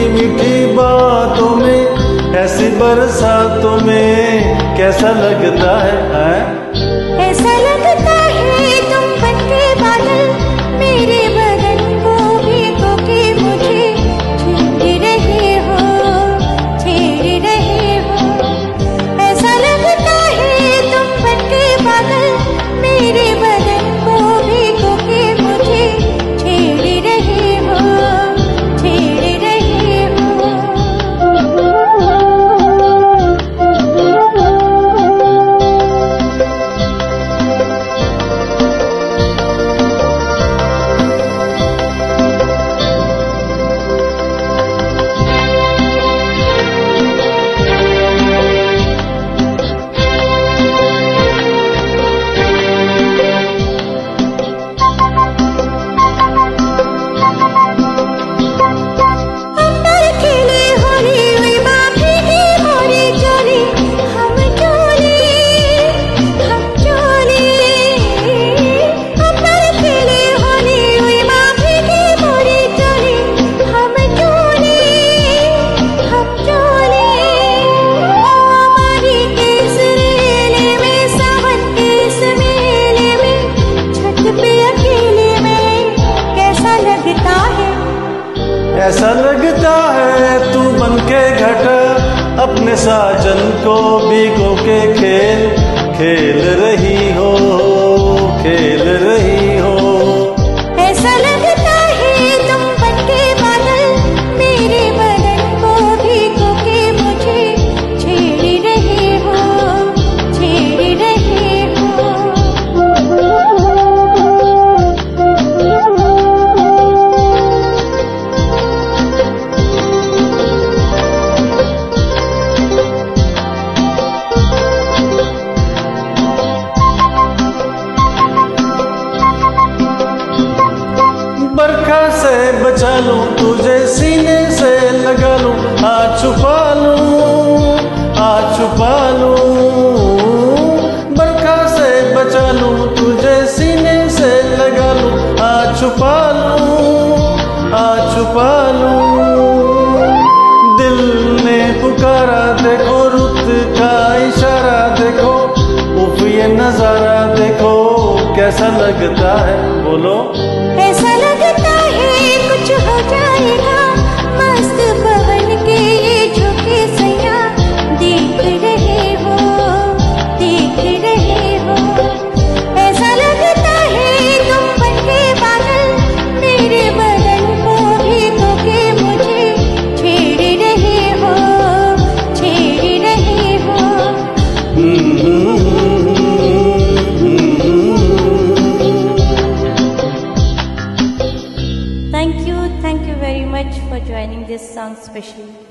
मीठी बातों में, ऐसी बरसातों में कैसा लगता है? ऐसा लगता है तुम बनके बादल, मेरे बदन को भिगो के मुझे छेड़ रहे हो, छेड़ रहे हो। ऐसा लगता है तुम बनके बादल, मेरे बदन को भिगो के मुझे छेड़ रहे हो, छेड़ रहे हो। ऐसा लगता है तू बनके घटा, अपने साजन को भिगो के खेल खेल रही हो, खेल रही हो। ऐसा लगता है तुम बनके बादल, मेरे बदन को भिगो के मुझे छेड़ रहे हो, छेड़ रहे हो। बरखा से बचा लूं, तुझे सीने से लगा लूं, आ छुपा लूं, आ छुपा लूं। बरखा से बचा लूं, तुझे सीने से लगा लूं, आ छुपा लूं, आ छुपा लूं। दिल ने पुकारा देखो, रुत का इशारा देखो, उफ ये नजारा देखो कैसा लगता है, बोलो। ऐसा लगता है कुछ हो जाएगा, मस्त पवन के ये झोंके सैया देख रहे हो, देख रहे हो। ऐसा लगता है तुम बनके बादल, मेरे बदन को भिगो के मुझे छेड़ रहे हो, छेड़ रहे हो। Thank you very much for joining this song specially.